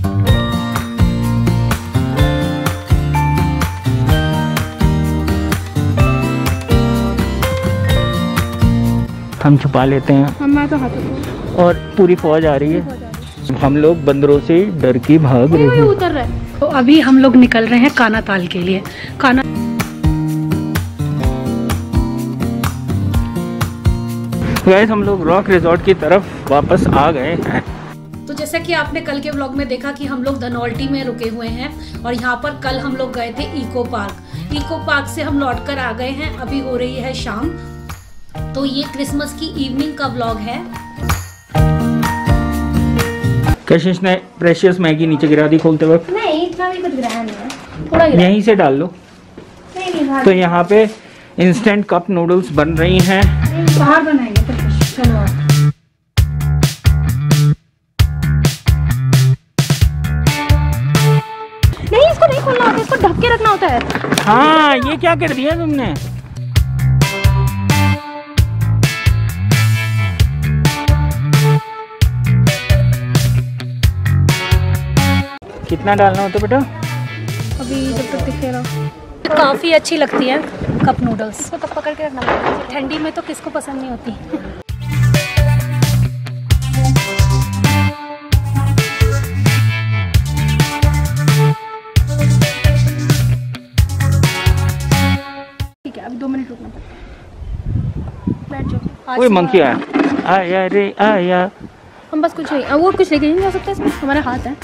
हम छुपा लेते हैं और पूरी फौज आ रही है। हम लोग बंदरों से डर के भाग रहे हैं। उतर रहे हैं। तो अभी हम लोग निकल रहे हैं कानाताल के लिए। गाइस हम लोग रॉक रिजॉर्ट की तरफ वापस आ गए हैं। तो जैसा कि आपने कल के व्लॉग में देखा कि हम लोग धनौल्टी में रुके हुए हैं और यहाँ पर कल हम लोग गए थे इको पार्क। इको पार्क से हम लौट कर आ गए हैं। अभी हो रही है शाम। तो ये क्रिसमस की इवनिंग का व्लॉग है। कशिश ने प्रेशियस मैगी नीचे गिरा दी खोलते वक्त। नहीं इतना भी कुछ गिराया नहीं है, थोड़ा गिराया। यहीं से डाल लो। नहीं तो यहाँ पे इंस्टेंट कप नूडल्स बन रही हैं। बाहर बनाएंगे फिर। चलो नहीं, इसको नहीं खोलना होता, इसको ढक के रखना होता है। हाँ ये क्या कर दिया तुमने? कितना डालना होता बेटा? अभी जब तक दिखेगा। काफ़ी अच्छी लगती है कप नूडल्स। इसको तो पकड़ के रखना पड़ेगा, ठंडी में तो किसको पसंद नहीं होती। ठीक है, अभी 2 मिनट रुकना पड़ेगा। बैठ जाओ। कोई मंकी आया रे आया। हम बस कुछ नहीं, वो कुछ लेके नहीं जा सकते इसमें, हमारे हाथ है।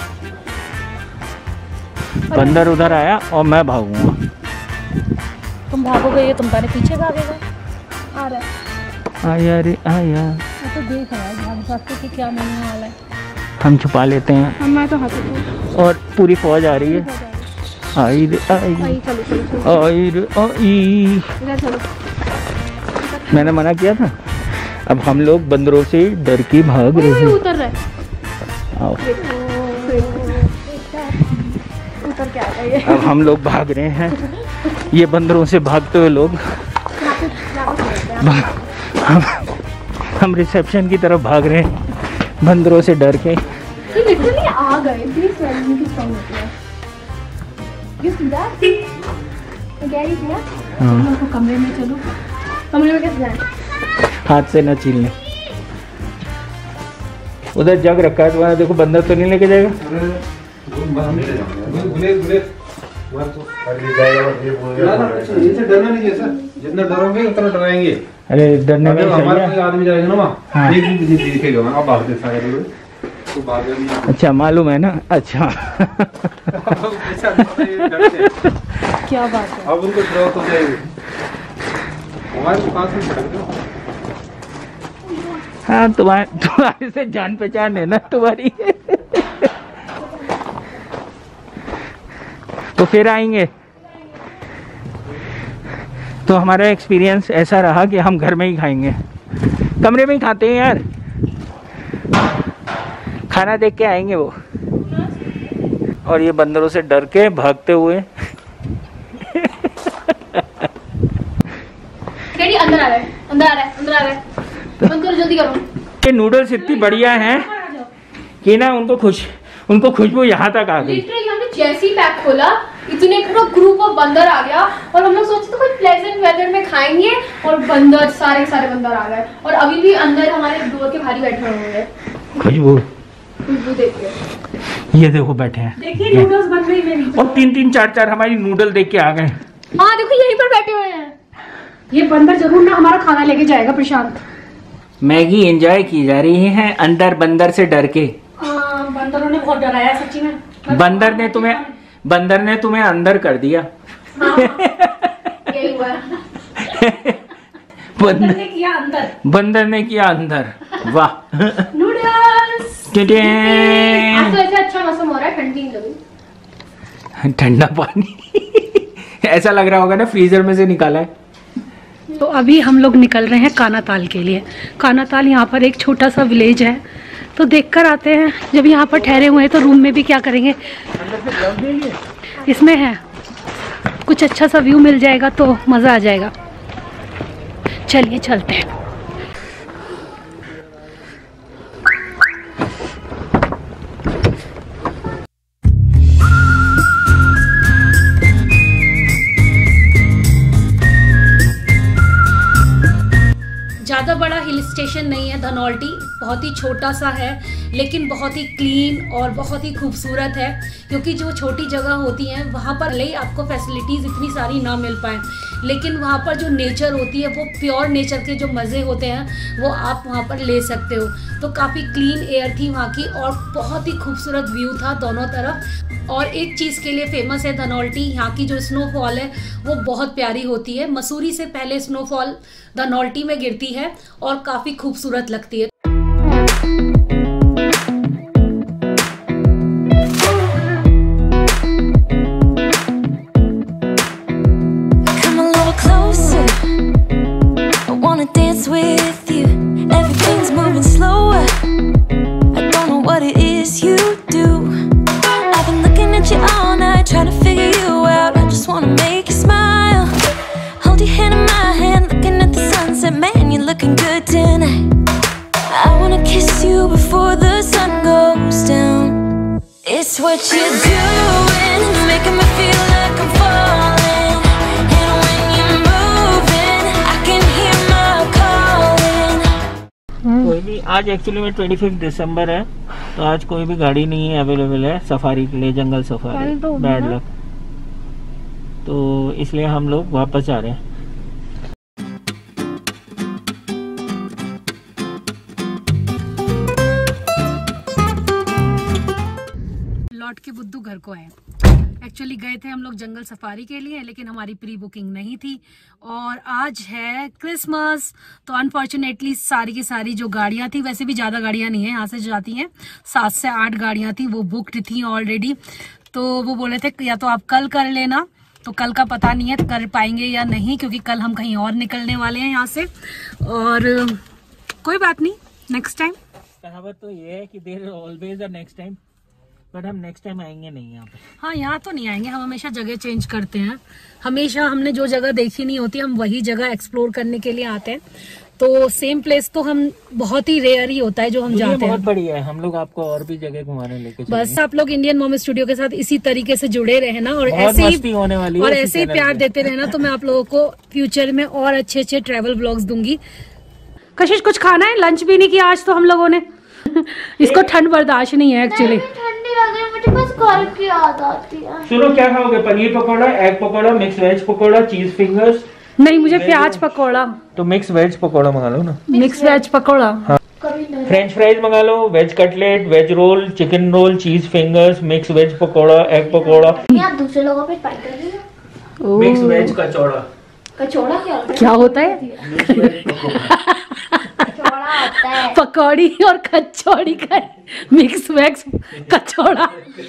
बंदर उधर आया और मैं भागूंगा। तुम भागोगे, ये तुम्हारे पीछे भागेगा। आ रहा है। आया रे आया। मैं तो देख रहा है भाग भागते कि क्या नहीं वाला है। हम छुपा लेते हैं। मैं तो हाथ और पूरी फौज आ रही है। आई रे आई, आई रे आई। चलो। मैंने मना किया था। अब हम लोग बंदरों से डर के भाग रहे हैं। उतर रहे। आओ। उतर के आ गए। अब हम लोग भाग रहे हैं। ये बंदरों से भागते हुए लोग हम रिसेप्शन की तरफ भाग रहे हैं बंदरों से डर के। लिटरली आ गए। कमरे में चलो। कमरे में कैसे जाए? हाथ से न छीलने। उधर जग रखा है तुम्हारा, देखो बंदर तो नहीं लेके जाएगा। डरना नहीं है सर, जितना डरोगे उतना डराएंगे। अरे डरने में हमारा कोई आदमी जाएगा ना वहाँ, हाँ। दिखेगा वहाँ, आप भागते सारे लोग तो भाग। अच्छा मालूम है ना। अच्छा क्या बात है। अब उनको डर तो जाएगी। हमारे पास में सड़क दो। हाँ तुम्हारे से जान पहचान है ना तुम्हारी। तो फिर आएंगे। तो हमारा एक्सपीरियंस ऐसा रहा कि हम घर में ही खाएंगे, कमरे में ही खाते हैं यार। खाना देख के आएंगे वो। और ये बंदरों से डर के भागते हुए अंदर आ रहा है, अंदर आ रहा है, अंदर आ रहा है। बंद करो, जल्दी करो। ये नूडल्स इतनी बढ़िया हैं कि ना उनको खुशबू यहाँ तक आ गई। लिटरली हमने जैसे ही पैक खोला इतने पूरा ग्रुप ऑफ बंदर आ गया और हम लोग सोचे तो कोई प्लेजेंट वेदर में खाएंगे और बंदर सारे बंदर आ गए। और अभी भी अंदर हमारे डोर के भारी बैठे हुए हैं। खुशबू देखिए, ये देखो बैठे हैं। देखिए नूडल्स बन रही मेरी। और 3-3 4-4 हमारी नूडल देख के आ गए। हाँ देखो यहीं पर बैठे हुए हैं। ये बंदर जरूर ना हमारा खाना लेके जाएगा प्रशांत। मैगी एंजॉय की जा रही है अंदर बंदर से डर के। बंदरों ने बहुत डराया सच्ची में। बंदर ने तुम्हें अंदर कर दिया। हाँ, यही हुआ। बंदर ने किया अंदर। वाह नूडल्स। आज तो ऐसे अच्छा मौसम हो रहा है, ठंडी लगी। ठंडा पानी ऐसा लग रहा होगा ना फ्रीजर में से निकाला है। तो अभी हम लोग निकल रहे हैं कानाताल के लिए। कानाताल यहाँ पर एक छोटा सा विलेज है, तो देखकर आते हैं। जब यहाँ पर ठहरे हुए हैं तो रूम में भी क्या करेंगे, इसमें है कुछ अच्छा सा व्यू मिल जाएगा तो मज़ा आ जाएगा। चलिए चलते हैं। स्टेशन नहीं है धनौल्टी, बहुत ही छोटा सा है, लेकिन बहुत ही क्लीन और बहुत ही खूबसूरत है। क्योंकि जो छोटी जगह होती हैं वहाँ पर भले ही आपको फैसिलिटीज़ इतनी सारी ना मिल पाएँ, लेकिन वहाँ पर जो नेचर होती है, वो प्योर नेचर के जो मज़े होते हैं वो आप वहाँ पर ले सकते हो। तो काफ़ी क्लीन एयर थी वहाँ की और बहुत ही खूबसूरत व्यू था दोनों तरफ। और एक चीज़ के लिए फेमस है धनौल्टी, यहाँ की जो स्नोफॉल है वो बहुत प्यारी होती है। मसूरी से पहले स्नोफॉल धनौल्टी में गिरती है और काफ़ी खूबसूरत लगती है। Trying to figure you out, I just wanna make you smile. Hold your hand in my hand, looking at the sunset. Man, you're looking good tonight. I wanna kiss you before the sun goes down. It's what you're doing, making me feel like I'm falling. And when you're moving, I can hear my calling. कोई भी आज actually में 25 दिसंबर है, तो आज कोई भी गाड़ी नहीं है अवेलेबल है सफारी के लिए, जंगल सफारी। बैड लक, तो इसलिए हम लोग वापस आ रहे हैं। लौट के बुद्धू घर को आए। एक्चुअली गए थे हम लोग जंगल सफारी के लिए, लेकिन हमारी प्री बुकिंग नहीं थी और आज है क्रिसमस, तो अनफॉर्चुनेटली सारी की सारी जो गाड़ियां थी, वैसे भी ज्यादा गाड़ियां नहीं है यहाँ से जाती हैं, 7 से 8 गाड़ियां थी, वो बुक्ड थी ऑलरेडी। तो वो बोले थे या तो आप कल कर लेना, तो कल का पता नहीं है कर पाएंगे या नहीं, क्योंकि कल हम कहीं और निकलने वाले हैं यहाँ से। और कोई बात नहीं, नेक्स्ट टाइम। कहावत तो ये है कि there is always a next time, but हम नेक्स्ट टाइम आएंगे नहीं यहाँ पे। हाँ, यहाँ तो नहीं आएंगे, हम हमेशा जगह चेंज करते हैं। हमेशा हमने जो जगह देखी नहीं होती हम वही जगह एक्सप्लोर करने के लिए आते हैं। तो सेम प्लेस तो हम बहुत ही रेयर ही होता है जो हम जाते हैं। बहुत बढ़िया है, हम लोग आपको और भी जगह घुमाने लेके चलेंगे। बस आप लोग इंडियन मॉम स्टूडियो के साथ इसी तरीके से जुड़े रहना और ऐसे ही होने वाली है, और ऐसे ही प्यार देते रहना, तो मैं आप लोगों को फ्यूचर में और अच्छे अच्छे ट्रैवल व्लॉग्स दूंगी। कशिश कुछ खाना है? लंच भी नहीं किया आज तो हम लोगों ने। इसको ठंड बर्दाश्त नहीं है एक्चुअली। मुझे बस घर की याद आती है। सुनो, क्या खाओगे? Paneer pakora, egg pakora, mix veg pakora, cheese fingers? नहीं, मुझे प्याज पकौड़ा। तो मिक्स वेज पकौड़ा मंगा लो ना। Mix veg pakora. हाँ। फ्रेंच फ्राइज मंगा लो, veg cutlet, veg roll, chicken roll, cheese fingers, mix veg pakora, egg pakora. आप दूसरे लोगों पे ट्राई कर रही हो? Mix veg कचौड़ा। कचौड़ा क्या होता है? पकौड़ी और कचौड़ी का मिक्स वेज कचौड़ा।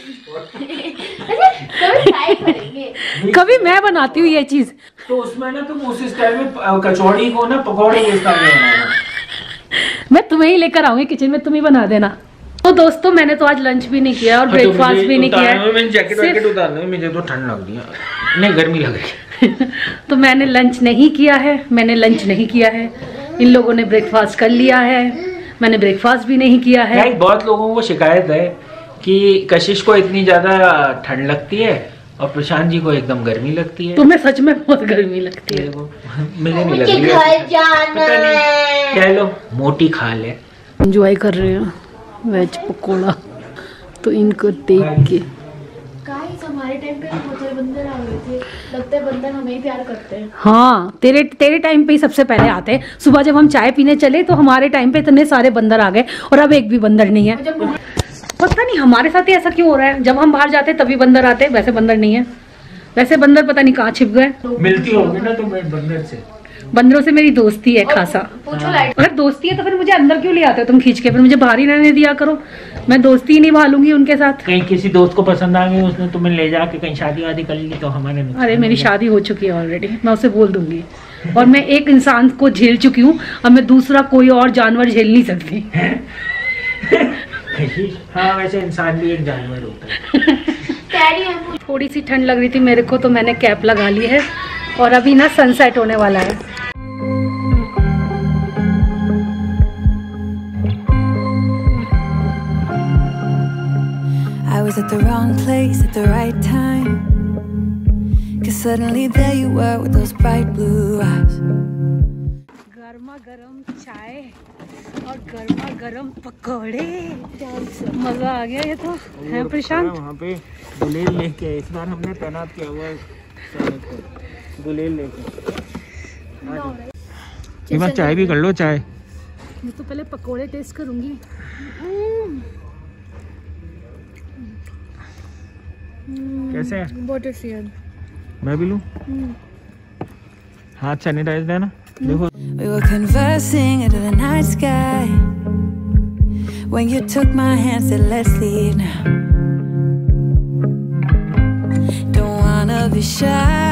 कभी मैं बनाती हूँ ये चीज, तो उसमें ना तुम उस स्टाइल में कचौड़ी को ना पकौड़े के स्टाइल में बनाना। मैं तुम्हें ही लेकर आऊंगी किचन में, तुम ही बना देना। तो दोस्तों, मैंने तो आज लंच भी नहीं किया और ब्रेकफास्ट भी नहीं किया। मैंने जैकेट वैकेट उतारना है, मुझे तो ठंड लग रही है, नहीं गर्मी लग रही है। तो मैंने लंच नहीं किया है, इन लोगों ने ब्रेकफास्ट कर लिया है, मैंने ब्रेकफास्ट भी नहीं किया है। बहुत लोगों को शिकायत है कि कशिश को इतनी ज्यादा ठंड लगती है और प्रशांत जी को एकदम गर्मी लगती है। तुम्हें सच में बहुत गर्मी लगती है। मुझे नहीं लग रही है, कह लो मोटी खा ले। एंजॉय कर रहे हैं वेज पकोड़ा, तो इनको देख के हमारे टाइम पे बंदर आ गए थे, लगता है बंदर हमें ही प्यार करते हैं। हाँ, तेरे टाइम पे ही सबसे पहले आते हैं। सुबह जब हम चाय पीने चले तो हमारे टाइम पे इतने सारे बंदर आ गए और अब एक भी बंदर नहीं है। पता नहीं हमारे साथ ही ऐसा क्यों हो रहा है, जब हम बाहर जाते तभी बंदर आते, वैसे बंदर नहीं है। वैसे बंदर पता नहीं कहाँ छिप गए। मिलती होगी ना तुम्हें बंदर से? बंदरों से मेरी दोस्ती है खासा। अगर दोस्ती है तो फिर मुझे अंदर क्यों ले आते हो तुम खींच के? फिर मुझे बाहर ही रहने दिया करो, मैं दोस्ती नहीं भालूंगी उनके साथ। कहीं किसी दोस्त को पसंद आ गई, उसने तुम्हें ले जाके कहीं शादी वादी कर ली तो हमारे नुकसान। अरे मेरी शादी हो चुकी है ऑलरेडी, मैं उसे बोल दूंगी। और मैं एक इंसान को झेल चुकी हूँ, अब मैं दूसरा कोई और जानवर झेल नहीं सकती। हाँ, वैसे इंसान भी एक जानवर होता है। थोड़ी सी ठंड लग रही थी मेरे को, तो मैंने कैप लगा ली है और अभी ना सनसेट होने वाला है। I was at the wrong place at the right time, 'cause suddenly there you were with those bright blue eyes. गर्मा गरम चाय और गर्मा गर्म पकौड़े, मजा आ गया। ये तो है प्रशांत। वहाँ पे गुलेल लेके, इस बार हमने तैनात किया हुआ है गुलेल लेके। चाय भी कर लो चाय। मैं तो पहले पकोड़े टेस्ट करूंगी। कैसे है? बहुत टेस्टी है। मैं भी लूं? हाथ सैनिटाइज देना। देखो। We were conversing into the night sky when you took my hand, said let's leave now. Don't wanna be shy,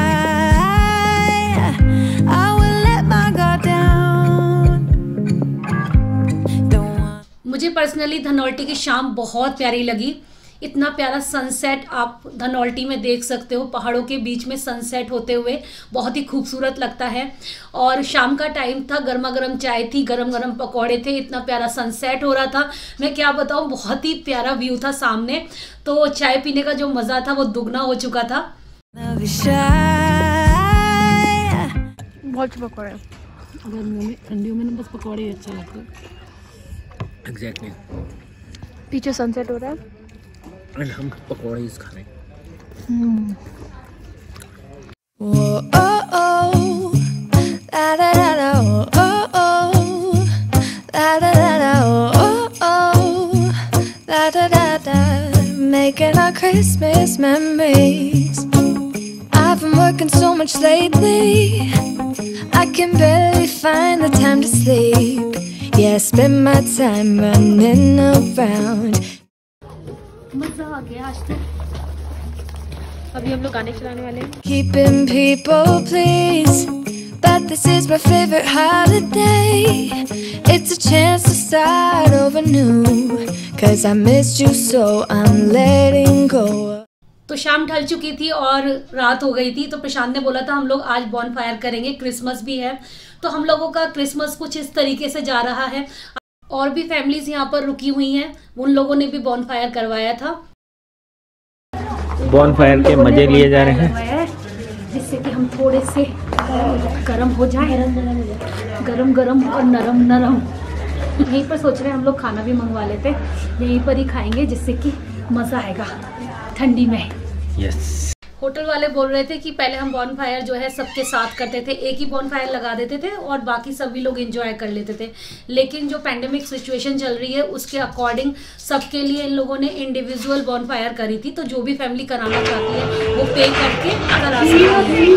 I will let my guard down. मुझे पर्सनली धनौल्टी की शाम बहुत प्यारी लगी। इतना प्यारा सनसेट आप धनौल्टी में देख सकते हो, पहाड़ों के बीच में सनसेट होते हुए बहुत ही खूबसूरत लगता है। और शाम का टाइम था, गर्मा गर्म चाय थी, गरम गरम पकौड़े थे, इतना प्यारा सनसेट हो रहा था, मैं क्या बताऊं, बहुत ही प्यारा व्यू था सामने। तो चाय पीने का जो मज़ा था वो दुगना हो चुका था। बहुत पकौड़े गर्मियों में, ठंडियों में बस पकौड़े ही अच्छे लगते हैं। एग्जैक्टली। पीछे सनसेट हो रहा है, हम पकौड़े खा रहे हैं। Making our Christmas memories. I've been working so much lately, I can barely find the time to sleep. Yeah, I spend my time running around. मजा आ गया आज तो। अभी हम लोग गाने चलाने वाले हैं। Keeping people pleased, but this is my favorite holiday. It's a chance to start over new, 'cause I missed you so I'm letting go. तो शाम ढल चुकी थी और रात हो गई थी, तो प्रशांत ने बोला था हम लोग आज बॉनफायर करेंगे, क्रिसमस भी है। तो हम लोगों का क्रिसमस कुछ इस तरीके से जा रहा है। और भी फैमिलीज यहाँ पर रुकी हुई हैं, उन लोगों ने भी बॉनफायर करवाया था। बॉनफायर के मजे लिए जा रहे हैं, जिससे कि हम थोड़े से गरम हो जाए, गरम गरम और नरम नरम। यहीं पर सोच रहे हैं हम लोग खाना भी मंगवा लेते, यहीं पर ही खाएंगे, जिससे कि मज़ा आएगा ठंडी में। यस। होटल वाले बोल रहे थे कि पहले हम बॉनफायर जो है सबके साथ करते थे, एक ही बॉनफायर लगा देते थे और बाकी सभी लोग एंजॉय कर लेते थे। लेकिन जो पैंडेमिक सिचुएशन चल रही है उसके अकॉर्डिंग सबके लिए इन लोगों ने इंडिविजुअल बॉनफायर करी थी। तो जो भी फैमिली कराना चाहती है वो पे करके करा सकती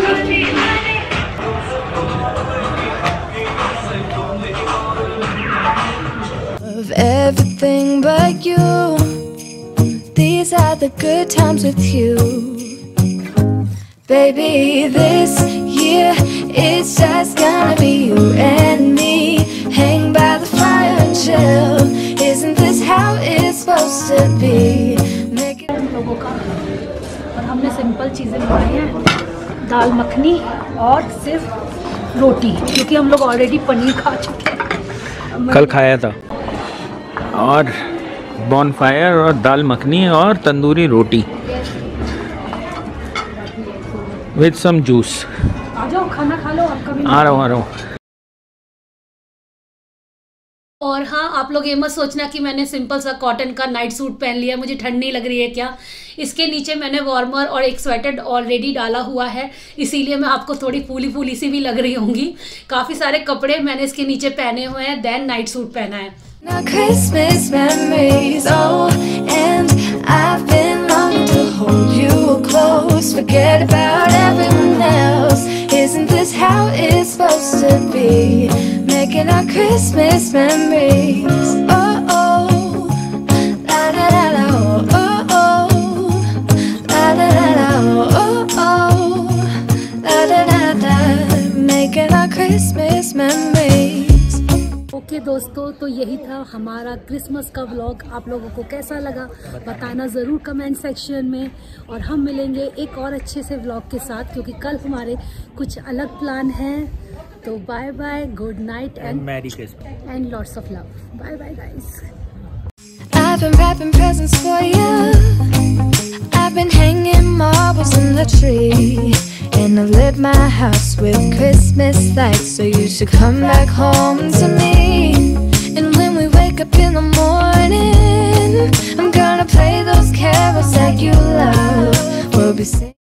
है। Baby, this year it's just gonna be you and me. Hang by the fire and chill. Isn't this how it's supposed to be? हम लोगों का, और हमने सिंपल चीज़ें बनाई हैं, दाल मखनी और सिर्फ रोटी, क्योंकि हम लोग ऑलरेडी पनीर खा चुके हैं, कल खाया था। और बॉनफायर और दाल मखनी और tandoori roti with some juice. आ जाओ खाना खा लो, आपका भी आ रहा हूँ। और हाँ, आप लोग ये मत सोचना कि मैंने सिंपल सा कॉटन का नाइट सूट पहन लिया, मुझे ठंड नहीं लग रही है क्या। इसके नीचे मैंने वार्मर और एक स्वेटर ऑलरेडी डाला हुआ है, इसीलिए मैं आपको थोड़ी फूली फूली सी भी लग रही होंगी। काफ़ी सारे कपड़े मैंने इसके नीचे पहने हुए हैं, देन नाइट सूट पहना है। Now Christmas memories, oh, and I've been longing to hold you close, forget about everyone else. Isn't this how it's supposed to be? Making our Christmas memories, oh oh, la la la la, oh oh, la la la la, oh oh, la la la la, making our Christmas memories. Okay दोस्तों, तो यही था हमारा Christmas का vlog. आप लोगों को कैसा लगा बताना ज़रूर कमेंट सेक्शन में, और हम मिलेंगे एक और अच्छे से व्लॉग के साथ, क्योंकि कल हमारे कुछ अलग प्लान हैं। तो bye bye, good night and merry Christmas and lots of love. Bye bye guys. I've been wrapping presents for you. I've been hanging marbles in the tree. And I've lit my house with Christmas lights, so you should come back home to me. And when we wake up in the morning, I'm gonna play those carols that you love. We'll be singing.